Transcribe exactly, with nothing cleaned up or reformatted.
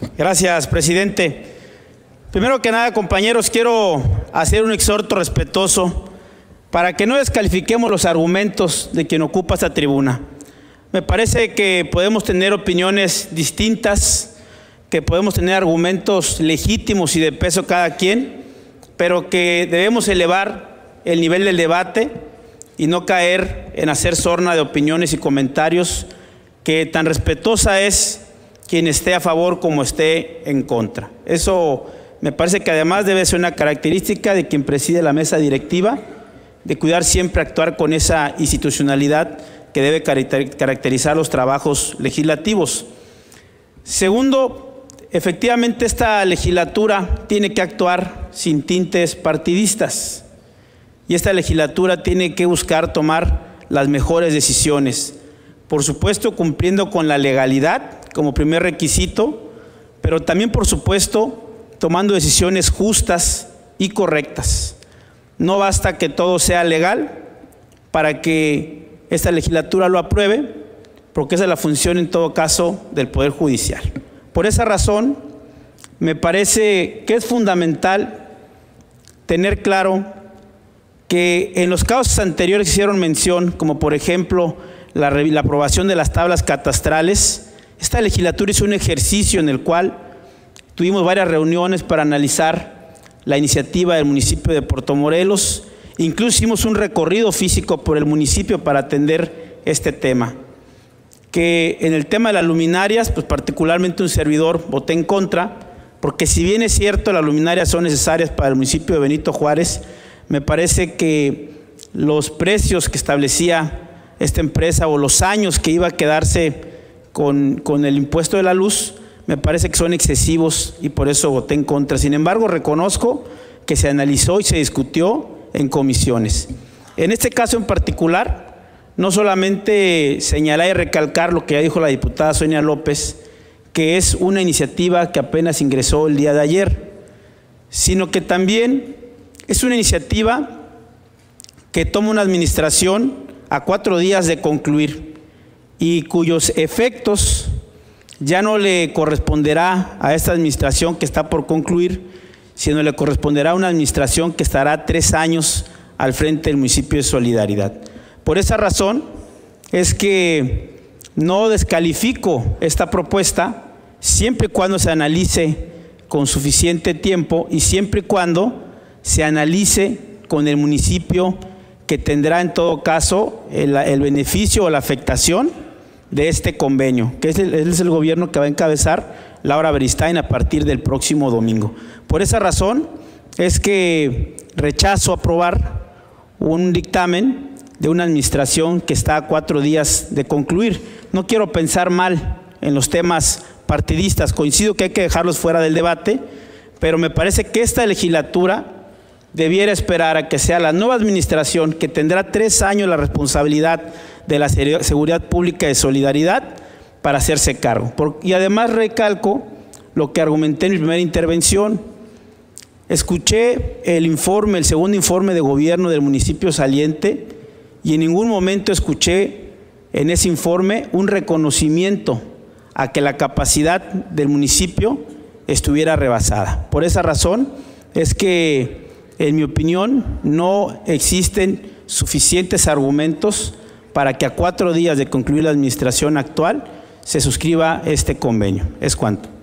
Gracias, presidente. Primero que nada, compañeros, quiero hacer un exhorto respetuoso para que no descalifiquemos los argumentos de quien ocupa esta tribuna. Me parece que podemos tener opiniones distintas, que podemos tener argumentos legítimos y de peso cada quien, pero que debemos elevar el nivel del debate y no caer en hacer sorna de opiniones y comentarios, que tan respetuosa es quien esté a favor como esté en contra. Eso me parece que además debe ser una característica de quien preside la mesa directiva, de cuidar siempre actuar con esa institucionalidad que debe caracterizar los trabajos legislativos. Segundo, efectivamente esta legislatura tiene que actuar sin tintes partidistas y esta legislatura tiene que buscar tomar las mejores decisiones, por supuesto cumpliendo con la legalidad como primer requisito, pero también por supuesto tomando decisiones justas y correctas. No basta que todo sea legal para que esta legislatura lo apruebe, porque esa es la función en todo caso del Poder Judicial. Por esa razón, me parece que es fundamental tener claro que en los casos anteriores que hicieron mención, como por ejemplo la, la aprobación de las tablas catastrales, esta legislatura hizo un ejercicio en el cual tuvimos varias reuniones para analizar la iniciativa del municipio de Puerto Morelos. Incluso hicimos un recorrido físico por el municipio para atender este tema. Que en el tema de las luminarias, pues particularmente un servidor voté en contra, porque si bien es cierto las luminarias son necesarias para el municipio de Benito Juárez, me parece que los precios que establecía esta empresa o los años que iba a quedarse con, con el impuesto de la luz, me parece que son excesivos y por eso voté en contra. Sin embargo, reconozco que se analizó y se discutió en comisiones. En este caso en particular, no solamente señalar y recalcar lo que ya dijo la diputada Sonia López, que es una iniciativa que apenas ingresó el día de ayer, sino que también es una iniciativa que toma una administración a cuatro días de concluir y cuyos efectos ya no le corresponderá a esta administración que está por concluir, sino le corresponderá a una administración que estará tres años al frente del municipio de Solidaridad. Por esa razón es que no descalifico esta propuesta siempre y cuando se analice con suficiente tiempo y siempre y cuando se analice con el municipio que tendrá en todo caso el, el beneficio o la afectación de este convenio, que es el, es el gobierno que va a encabezar Laura Beristain a partir del próximo domingo. Por esa razón es que rechazo aprobar un dictamen de una administración que está a cuatro días de concluir. No quiero pensar mal en los temas partidistas, coincido que hay que dejarlos fuera del debate, pero me parece que esta legislatura debiera esperar a que sea la nueva administración, que tendrá tres años la responsabilidad de la seguridad pública de Solidaridad, para hacerse cargo. Por, y además recalco lo que argumenté en mi primera intervención. Escuché el informe, el segundo informe de gobierno del municipio saliente, y en ningún momento escuché en ese informe un reconocimiento a que la capacidad del municipio estuviera rebasada. Por esa razón es que, en mi opinión, no existen suficientes argumentos para que a cuatro días de concluir la administración actual se suscriba este convenio. Es cuanto.